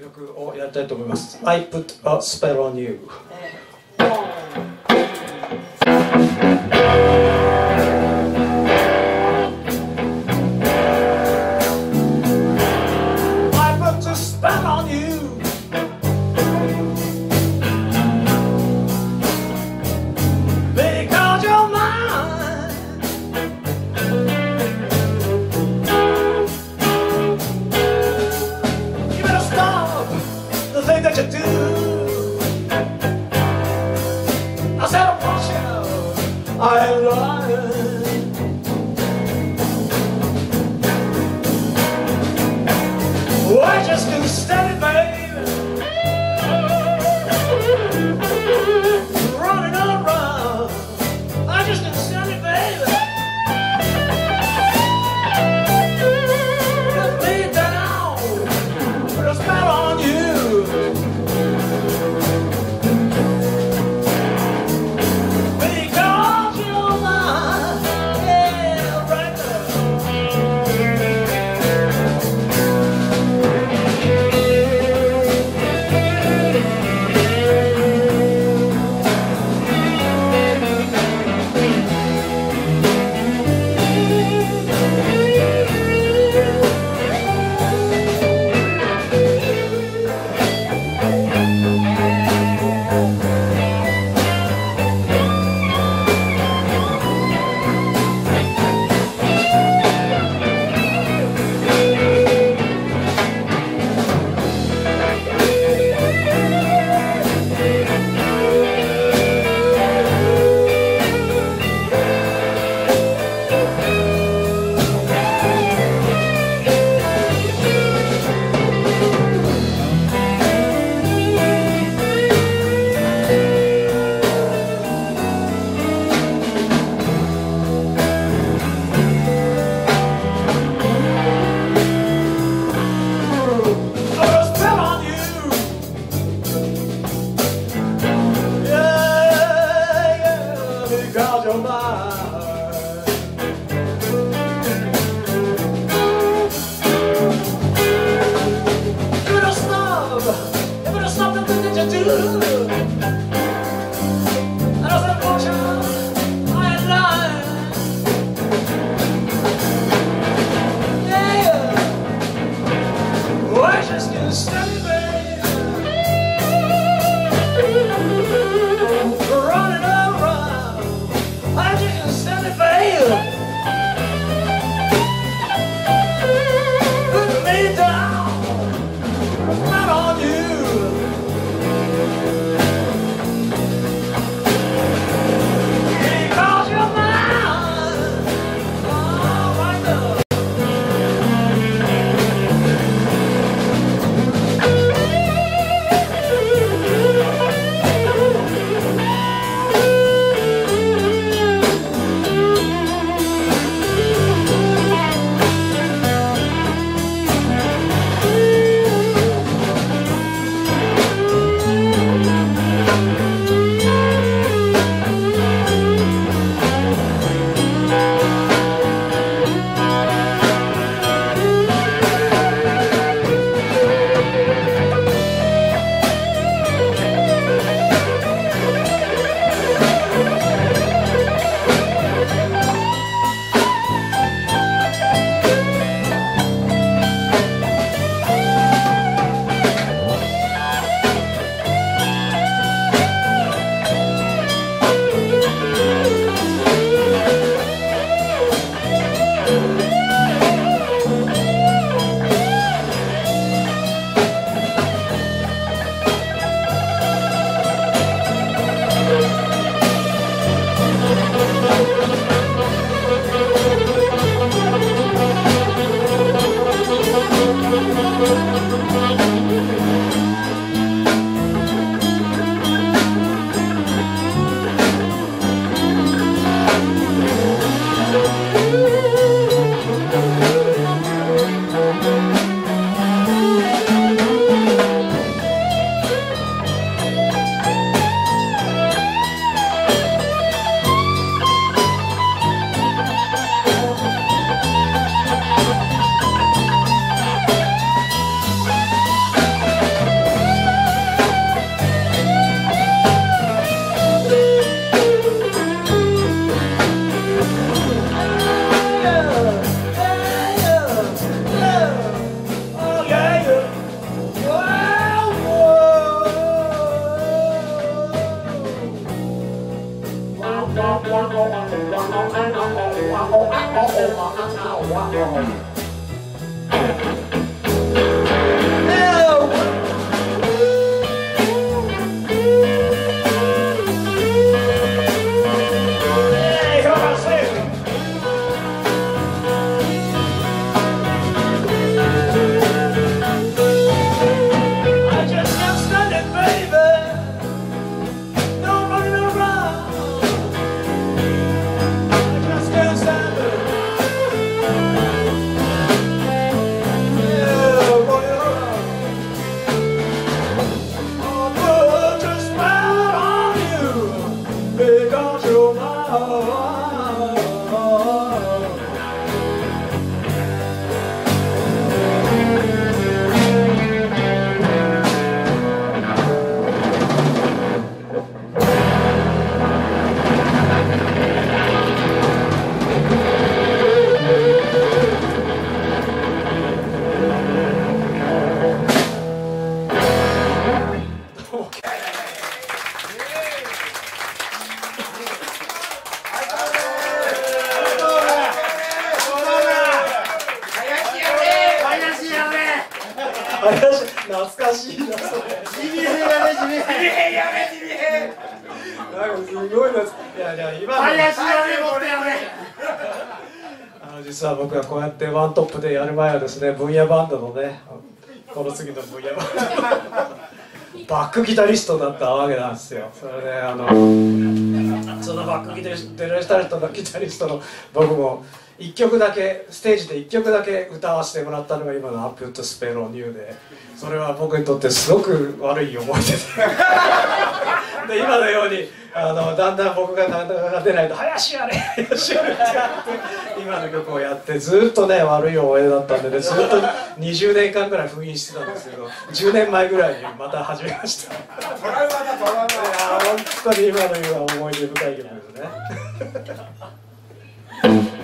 曲をやりたいと思います。I put a spell on you。That you do. I said I want you, I ain't lying. Oh, I just couldn't stand it, baby. Running around, I just couldn't stand it, baby. Let me down, put a spell on you. らしいなそれ。 地味編やめ地味編。 地味編やめ地味編。なんかすごいな。いや今の林やめもってやめ。 実は僕はこうやってワントップでやる前はですね、分野バンドのね、この次の分野バンドバックギタリストだったわけなんですよ。それでそのバックギタリストの僕も1曲だけステージで1曲だけ歌わせてもらったのが今の「アップトスペローニュー」で、それは僕にとってすごく悪い思い出で今のようにだんだん僕がなかなか出ないと「林やれ林やれ」ってやって今の曲をやって、ずっとね悪い思い出だったんでね、ずっと20年間ぐらい封印してたんですけど、10年前ぐらいにまた始めました。 トラウマだトラウマ。 いや本当に今のような思い出深い曲ですね。